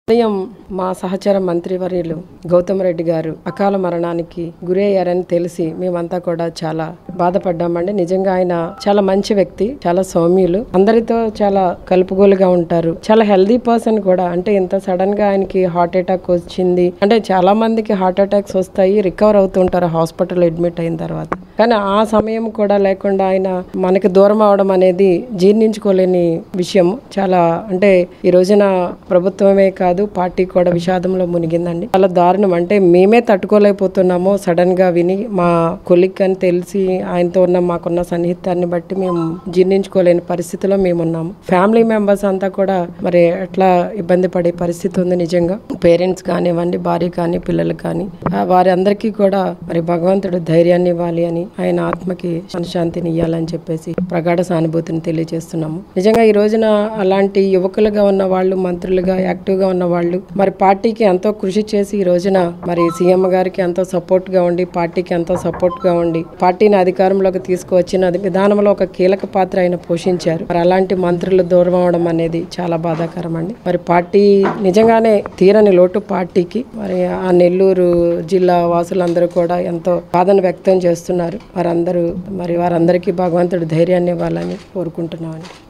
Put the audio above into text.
ఉదయం మా సహచర మంత్రివర్యులు గౌతమ్ రెడ్డి గారు అకాల మరణానికి గురయ్యారని తెలిసి మేమంతా కూడా చాలా బాధపడ్డామండి. నిజంగా ఆయన చాలా మంచి వ్యక్తి, చాలా సౌమ్యులు, అందరితో చాలా కలుపుగోలుగా ఉంటారు, చాలా హెల్దీ పర్సన్ కూడా. అంటే ఇంత సడన్ గా ఆయనకి హార్ట్ అటాక్ వచ్చింది అంటే చాలా మందికి హార్ట్ అటాక్స్ వస్తాయి, రికవర్ అవుతుంటారు హాస్పిటల్ అడ్మిట్ అయిన తర్వాత. కానీ ఆ సమయం కూడా లేకుండా ఆయన మనకి దూరం అవడం అనేది జీర్ణించుకోలేని విషయం. చాలా అంటే ఈ రోజున ప్రభుత్వమే కాదు పార్టీ కూడా విషాదంలో మునిగిందండి. చాలా దారుణం. అంటే మేమే తట్టుకోలేకపోతున్నాము సడన్ గా విని. మా కొలిక్ అని తెలిసి ఆయనతో ఉన్న మాకున్న సన్నిహితాన్ని బట్టి మేము జీర్ణించుకోలేని పరిస్థితిలో మేమున్నాము. ఫ్యామిలీ మెంబర్స్ అంతా కూడా మరి ఎట్లా ఇబ్బంది పడే పరిస్థితి ఉంది నిజంగా. పేరెంట్స్ కానివ్వండి, భార్య కానీ, పిల్లలు కానీ, వారి అందరికీ కూడా మరి భగవంతుడు ధైర్యాన్ని ఇవ్వాలి అని, ఆయన ఆత్మకి మనశ్శాంతిని ఇవ్వాలని చెప్పేసి ప్రగాఢ సానుభూతిని తెలియజేస్తున్నాము. నిజంగా ఈ రోజున అలాంటి యువకులుగా ఉన్న వాళ్ళు, మంత్రులుగా యాక్టివ్ గా ఉన్న వాళ్ళు మరి పార్టీకి ఎంతో కృషి చేసి ఈ రోజున మరి సీఎం గారికి ఎంతో సపోర్ట్ గా ఉండి, పార్టీకి ఎంతో సపోర్ట్ గా ఉండి పార్టీని అధికారంలోకి తీసుకువచ్చిన విధానంలో ఒక కీలక పాత్ర ఆయన పోషించారు. మరి అలాంటి మంత్రులు దూరం అవడం అనేది చాలా బాధాకరం అండి. మరి పార్టీ నిజంగానే తీరని లోటు పార్టీకి. మరి ఆ నెల్లూరు జిల్లా వాసులందరూ కూడా ఎంతో బాధను వ్యక్తం చేస్తున్నారు. వారందరికీ భగవంతుడు ధైర్యాన్ని ఇవ్వాలని కోరుకుంటున్నామండి.